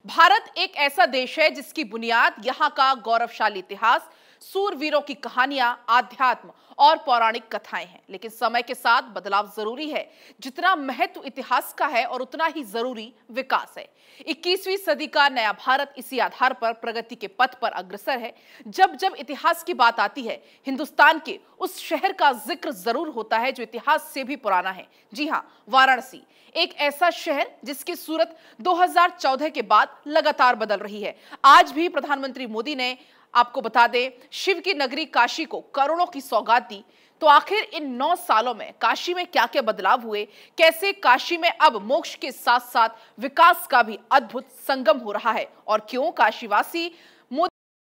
भारत एक ऐसा देश है जिसकी बुनियाद यहाँ का गौरवशाली इतिहास, सूरवीरों की कहानियां, आध्यात्म और पौराणिक कथाएं हैं। लेकिन समय के साथ बदलाव जरूरी है। जितना महत्व इतिहास का है और उतना ही जरूरी विकास है। 21वीं सदी का नया भारत इसी आधार पर प्रगति के पथ पर अग्रसर है। जब जब इतिहास की बात आती है, हिंदुस्तान के उस शहर का जिक्र जरूर होता है जो इतिहास से भी पुराना है। जी हाँ, वाराणसी, एक ऐसा शहर जिसकी सूरत 2014 के बाद लगातार बदल रही है। आज भी प्रधानमंत्री मोदी ने, आपको बता दें, शिव की नगरी काशी को करोड़ों की सौगात दी। तो आखिर इन 9 सालों में काशी में क्या क्या बदलाव हुए, कैसे काशी में अब मोक्ष के साथ साथ विकास का भी अद्भुत संगम हो रहा है, और क्यों काशीवासी मोदी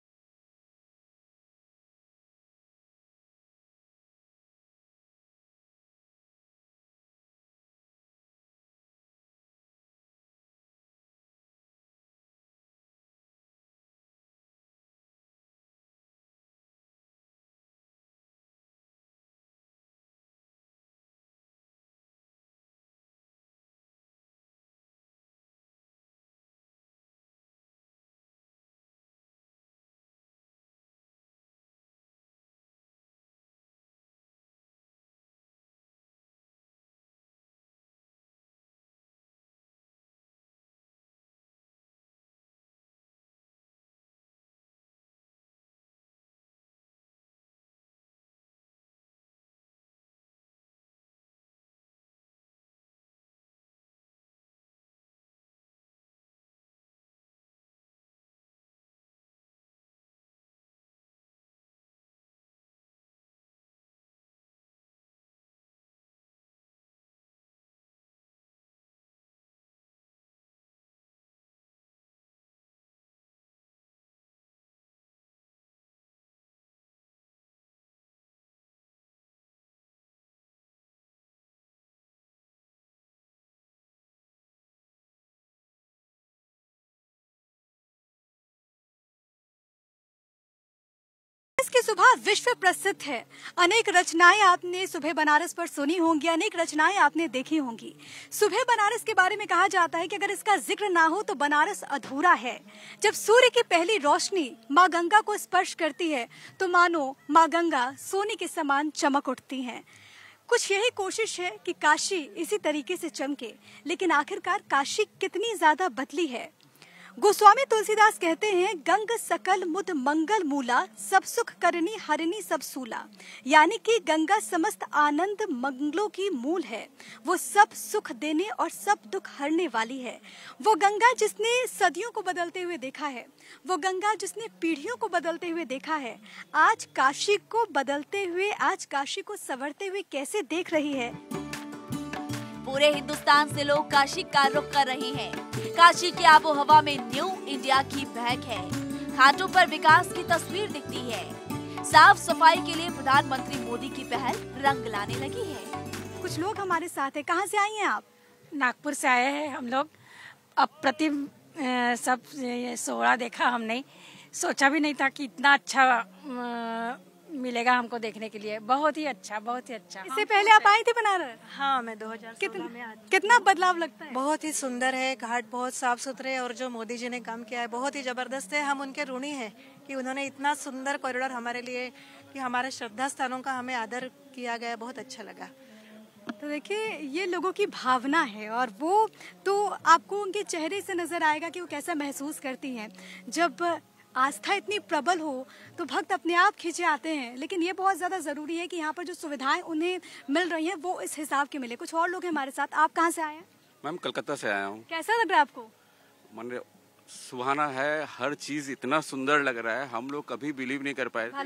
की सुबह विश्व प्रसिद्ध है। अनेक रचनाएं आपने सुबह बनारस पर सुनी होंगी, अनेक रचनाएं आपने देखी होंगी। सुबह बनारस के बारे में कहा जाता है कि अगर इसका जिक्र ना हो तो बनारस अधूरा है। जब सूर्य की पहली रोशनी माँ गंगा को स्पर्श करती है तो मानो माँ गंगा सोने के समान चमक उठती हैं। कुछ यही कोशिश है कि काशी इसी तरीके से चमके। लेकिन आखिरकार काशी कितनी ज्यादा बदली है? गोस्वामी तुलसीदास कहते हैं, गंग सकल मुद मंगल मूला, सब सुख करनी हरनी सब सूला। यानी कि गंगा समस्त आनंद मंगलों की मूल है। वो सब सुख देने और सब दुख हरने वाली है। वो गंगा जिसने सदियों को बदलते हुए देखा है, वो गंगा जिसने पीढ़ियों को बदलते हुए देखा है, आज काशी को बदलते हुए, आज काशी को संवरते हुए कैसे देख रही है। पूरे हिंदुस्तान से लोग काशी का रुख कर रहे हैं। काशी की आबो हवा में न्यू इंडिया की महक है। घाटों पर विकास की तस्वीर दिखती है। साफ सफाई के लिए प्रधानमंत्री मोदी की पहल रंग लाने लगी है। कुछ लोग हमारे साथ हैं। कहाँ से आई हैं आप? नागपुर से आए हैं हम लोग। अप्रतिम सब सोहरा देखा हमने। सोचा भी नहीं था कि इतना अच्छा मिलेगा हमको देखने के लिए। बहुत ही अच्छा, बहुत ही अच्छा। इससे पहले आप आई थी बनारस? हाँ, मैं 2016 में आई। कितना बदलाव लगता है? बहुत ही सुंदर है, घाट बहुत साफ सुथरे, और जो मोदी जी ने काम किया है बहुत ही जबरदस्त है। हम उनके ऋणी हैं कि उन्होंने इतना सुंदर कॉरिडोर हमारे लिए, कि हमारे श्रद्धा स्थानों का हमें आदर किया गया, बहुत अच्छा लगा। तो देखिए, ये लोगों की भावना है, और वो तो आपको उनके चेहरे से नजर आएगा कि वो कैसा महसूस करती हैं। जब आस्था इतनी प्रबल हो तो भक्त अपने आप खींचे आते हैं। लेकिन ये बहुत ज्यादा जरूरी है कि यहाँ पर जो सुविधाएं उन्हें मिल रही हैं वो इस हिसाब की मिले। कुछ और लोग हैं हमारे साथ। आप कहाँ से आए हैं? मैम, कलकत्ता से आया हूँ। कैसा लग रहा है आपको? मन सुहाना है, हर चीज इतना सुंदर लग रहा है, हम लोग कभी बिलीव नहीं कर पाए।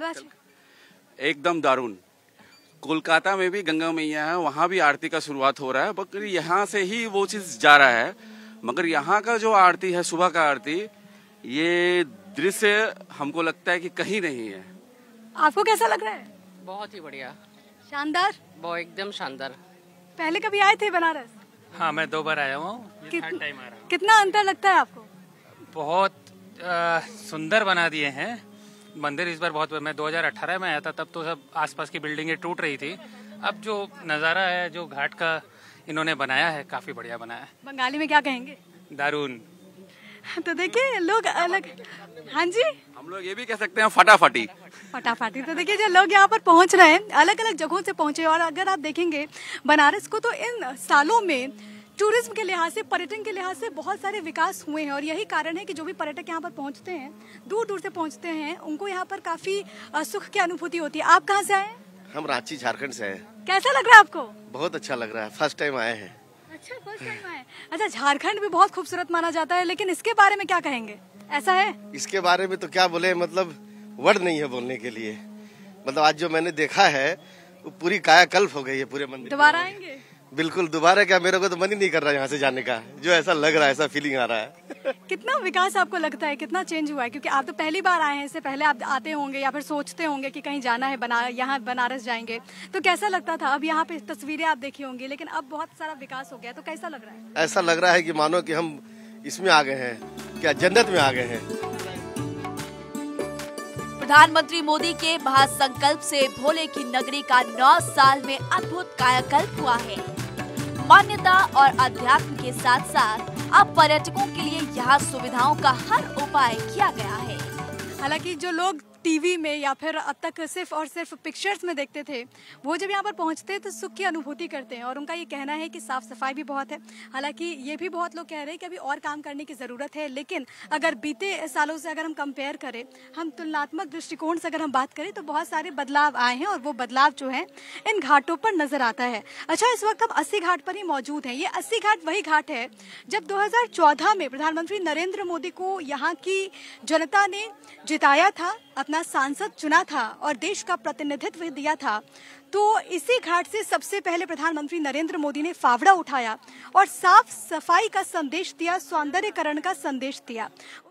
एकदम दारुण। कोलकाता में भी गंगा मैया है, वहाँ भी आरती का शुरुआत हो रहा है, मगर यहाँ से ही वो चीज जा रहा है। मगर यहाँ का जो आरती है, सुबह का आरती, ये दृश्य हमको लगता है कि कहीं नहीं है। आपको कैसा लग रहा है? बहुत ही बढ़िया, शानदार, वो एकदम शानदार। पहले कभी आए थे बनारस? हाँ, मैं 2 बार आया हूँ, थर्ड टाइम आ रहा हूँ। कितना अंतर लगता है आपको? बहुत सुंदर बना दिए हैं मंदिर इस बार। बहुत, मैं 2018 में आया था, तब तो सब आसपास की बिल्डिंगें टूट रही थी। अब जो नज़ारा है, जो घाट का इन्होंने बनाया है, काफी बढ़िया बनाया है। बंगाली में क्या कहेंगे? दारुण। तो देखिए लोग अलग, हाँ जी, हम लोग ये भी कह सकते हैं फटाफटी। तो देखिए जो लोग यहाँ पर पहुँच रहे हैं अलग अलग जगहों से पहुँचे, और अगर आप देखेंगे बनारस को तो इन सालों में टूरिज्म के लिहाज से, पर्यटन के लिहाज से बहुत सारे विकास हुए हैं, और यही कारण है कि जो भी पर्यटक यहाँ पर पहुँचते हैं, दूर दूर से पहुँचते हैं, उनको यहाँ पर काफी सुख की अनुभूति होती है। आप कहाँ से आए? हम रांची झारखंड से हैं। कैसा लग रहा है आपको? बहुत अच्छा लग रहा है, फर्स्ट टाइम आए हैं। अच्छा, फर्स्ट टाइम आए। अच्छा, झारखंड भी बहुत खूबसूरत माना जाता है, लेकिन इसके बारे में क्या कहेंगे? ऐसा है? इसके बारे में तो क्या बोले, मतलब वर्ड नहीं है बोलने के लिए। मतलब आज जो मैंने देखा है वो पूरी कायाकल्प हो गई है पूरे मंदिर। दोबारा आएंगे? बिल्कुल दोबारा, क्या मेरे को तो मन ही नहीं कर रहा यहाँ से जाने का, जो ऐसा लग रहा है, ऐसा फीलिंग आ रहा है। कितना विकास आपको लगता है, कितना चेंज हुआ है? क्योंकि आप तो पहली बार आए हैं, इससे पहले आप आते होंगे या फिर सोचते होंगे कि कहीं जाना है, यहाँ बनारस जाएंगे, तो कैसा लगता था? अब यहाँ पे तस्वीरें आप देखी होंगी, लेकिन अब बहुत सारा विकास हो गया, तो कैसा लग रहा है? ऐसा लग रहा है कि मानो कि हम इसमें आ गए हैं, क्या जन्नत में आ गए हैं। प्रधानमंत्री मोदी के महासंकल्प से भोले की नगरी का 9 साल में अद्भुत कायाकल्प हुआ है। मान्यता और अध्यात्म के साथ साथ अब पर्यटकों के लिए यहाँ सुविधाओं का हर उपाय किया गया है। हालांकि जो लोग टीवी में या फिर अब तक सिर्फ और सिर्फ पिक्चर्स में देखते थे, वो जब यहाँ पर पहुँचते हैं तो सुख की अनुभूति करते हैं, और उनका ये कहना है कि साफ सफाई भी बहुत है। हालांकि ये भी बहुत लोग कह रहे हैं कि अभी और काम करने की ज़रूरत है, लेकिन अगर बीते सालों से अगर हम कंपेयर करें, हम तुलनात्मक दृष्टिकोण से अगर हम बात करें, तो बहुत सारे बदलाव आए हैं, और वो बदलाव जो है इन घाटों पर नजर आता है। अच्छा, इस वक्त हम 80 घाट पर ही मौजूद हैं। ये 80 घाट वही घाट है जब 2014 में प्रधानमंत्री नरेंद्र मोदी को यहाँ की जनता ने जिताया था, अपना सांसद चुना था और देश का प्रतिनिधित्व दिया था। तो इसी घाट से सबसे पहले प्रधानमंत्री नरेंद्र मोदी ने फावड़ा उठाया और साफ सफाई का संदेश दिया, सौंदर्यकरण का संदेश दिया।